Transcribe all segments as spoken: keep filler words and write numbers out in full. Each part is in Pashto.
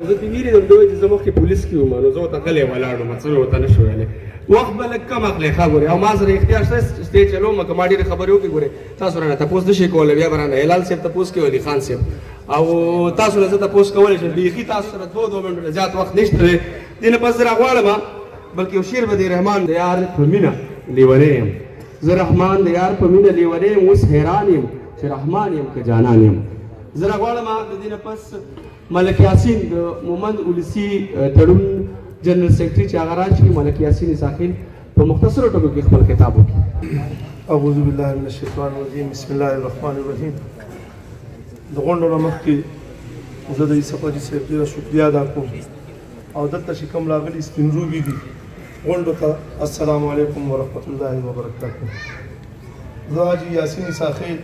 زه پیګیری د دوی چې زموږ کې پولیس کې وم نو زه ورته غلی ولاړم څه مې ورته نه شو ویلی وخت به لږ کم اخلي ښه ګورې او ما سره اختیار شته سټیج چلوم که ما ډېرې خبرې وکړې ګورې تاسو رانه تپوس نه شئ کولی بیا به رانه هلال صاحب تپوس کوي علي خان صاحب او تاسو نه زه تپوس کولی شم بیخي تاسو سره دوه دوه منټو نه زیات وخت نشته دی دې نه پس زه راغواړم بلکې یو شعر به دی رحمان د یار په مینه لیونی یم زه رحمان د یار په مینه لیونی یم اوس حیران یم چې رحمان یم که جانان یم زه راغواړم د دې نه پس ملک یاسین د مومند ولسي تړون جنرال سیکرټري چې هغه راشي ملک یاسین ساحل په مختصرو ټکو کې خپل خطاب وکړي. اعوذ بالله من الشیطان الرجیم بسم الله الرحمن الرحیم. د غونډو نه مخکې زه د یوسف حاجي صاحب ډېره شکریه ادا کوم او دلته چې کوم راغلي سپین روبي دي غونډو ته السلام علیکم ورحمت الله وبرکاته. زه حاجي یاسین ساحل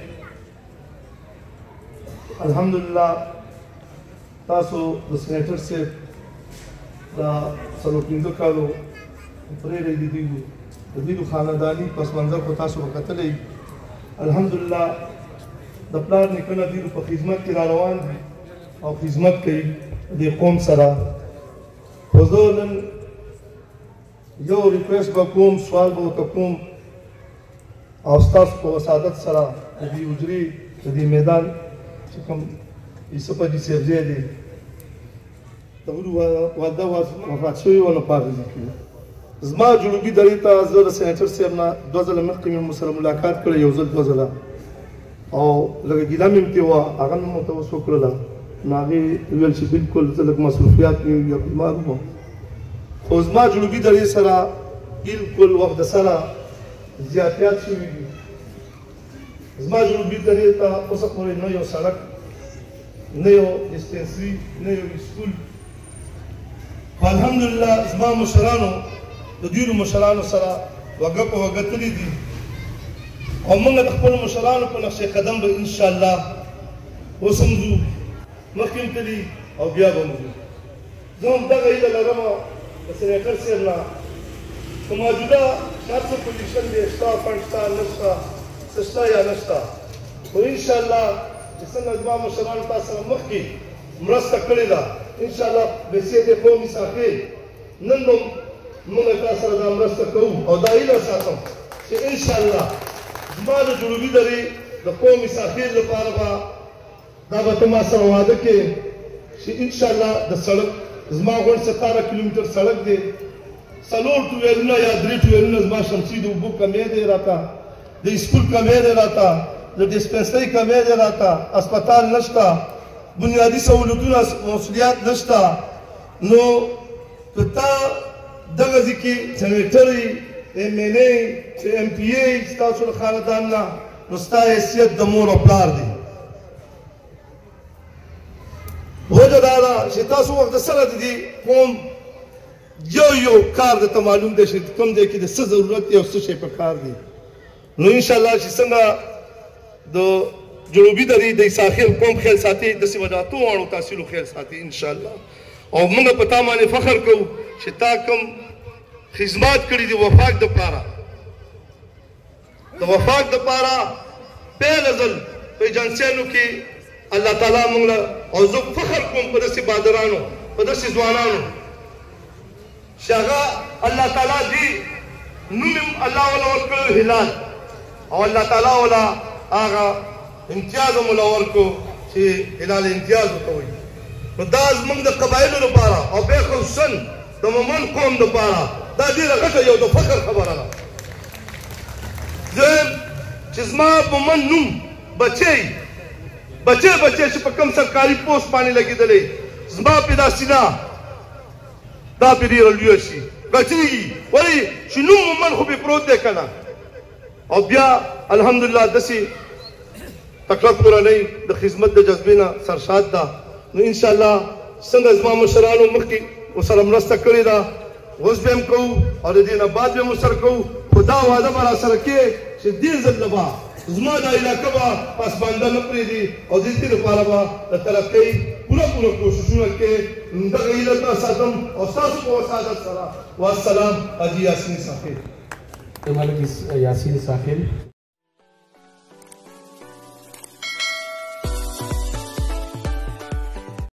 الحمدلله تاسو د سینیټر صاحب دا څلور پنځه کالو پرېږدی لیدلي د دوی خانداني پس منظر خو تاسو به کتلی الحمدلله د پلار نیکه نه دوی په خدمت کې را روان دي او خدمت کوي د قوم سره. خو زه نن یو ریکویسټ به کوم سوال به ورته کوم او ستاسو په وسادت سره د دې حجرې د دې میدان چې کوم یوسف حاجي صاحب ځای دی د هغوی واده وفات شوي وه نو په هغه ځای کې زما جنوبي درې ته زه د سینیټر صاحب نه دوه ځله مخکې مې ورسره ملاقات کړی یو ځل دوه ځله او لږه ګیله مې هم ترې وه هغه مې ورته اوس وکړله نو هغې ویل چې بلکل زه لږ مصروفیات مې یا بیمار وم خو زما جنوبي درې سره بلکل وخت سره زیاتیات شوي دي. زما جنوبي درې ته اوسه پورې نه یو سړک نه یو ډسپنسري نه یو سکول. الحمدلله زما مشرانو د دوی مشرانو سره وګه په وګه تللي دي او موږ د خپلو مشرانو په نقش قدم به انشاءالله اوس هم ځو مخکې هم تللي او بیا به هم ځو. زه هم دغه هیله لرم د سینیټر صاحب نه په موجوده هر څه پوزیشن دی شته فنډ شته نه شته څه شته یا نه شته خو انشاءالله چې څنګه زما مشرانو تا سره مخکې مرسته کړې ده انشاءالله بحیثیت قومي ساحل نن به موږ تا سره دا مرسته کوو او دا هیله ساتم چې انشاءالله زما د جنوبي درې د قومي ساحل لپاره به دا به ته ما سره واده کې چې انشاءالله د سړک زما غونډ ستاره کیلومتر سړک دی څلور ټویلونه یا درې ټویلونه زما شمسي د اوبو کمی دی راته د سکول کمی دی راته د ډسپنسري کمی دی راته اسپتال نشته بنیادي سهولتونه مسؤلیت نشته نو که تا دغه ځای کې سینیټري ایم ایل اے چې ایم پي اے ستاسو له خاندان نه نو ستا حیثیت د مور او پلار دی. وجه دا ده چې تاسو وخت سره د دې قوم یو یو کار درته معلوم دی چې کوم ځای کې د څه ضرورت دی او څه شی په کار دی. نو انشاءالله چې څنګه د جنوبي درې د ساحل قوم خیال ساتي داسې به د اتو واړو تحصیلو خیال ساتي انشاءالله او موږ په تا باندې فخر کوو چې تا کوم خدمات کړي دي وفاق دپاره د وفاق دپاره پیله ځل په ایجنسیانو کې الله تعالی موږ له او زه فخر کوم په داسې بادرانو په داسې ځوانانو چې هغه الله تعالی دې نوم یې الله وله ورکړی هلال او الله تعالی وله هغه امتیاز هم وله ورکړو چې هلال امتیاز ورته وایي. نو دا زموږ د قبایلو لپاره او بیا خصوصا د مومند قوم دپاره دا ډېره غټه یو د فخر خبره ده. دویم چې زما مومند نوم بچی بچی بچی چې په کوم سرکاري پوسټ باندې لګېدلی زما پې دا سینه دا پې ډېره لویه شي غټېږي ولې چې نوم مومند خو پې پروت دی که نه او بیا الحمدلله داسې تکړه کورنۍ د خدمت د جذبې نه سرشاد ده. نو انشاءالله څنګه زما مشرانو مخکې ورسره مرسته کړې ده اوس به هم کوو او د دې نه بعد به هم ورسره کوو خو دا واده به راسره کې چې دې ځل نه به زما دا علاقه به پسمانده نه پرېږدي او د دې لپاره به د ترقۍ پوره پوره کوششونه کې دغه هیله تا ساتم او ستاسو په وسادت سره والسلام حاجي یاسین ساحل. ملک یاسین ساحل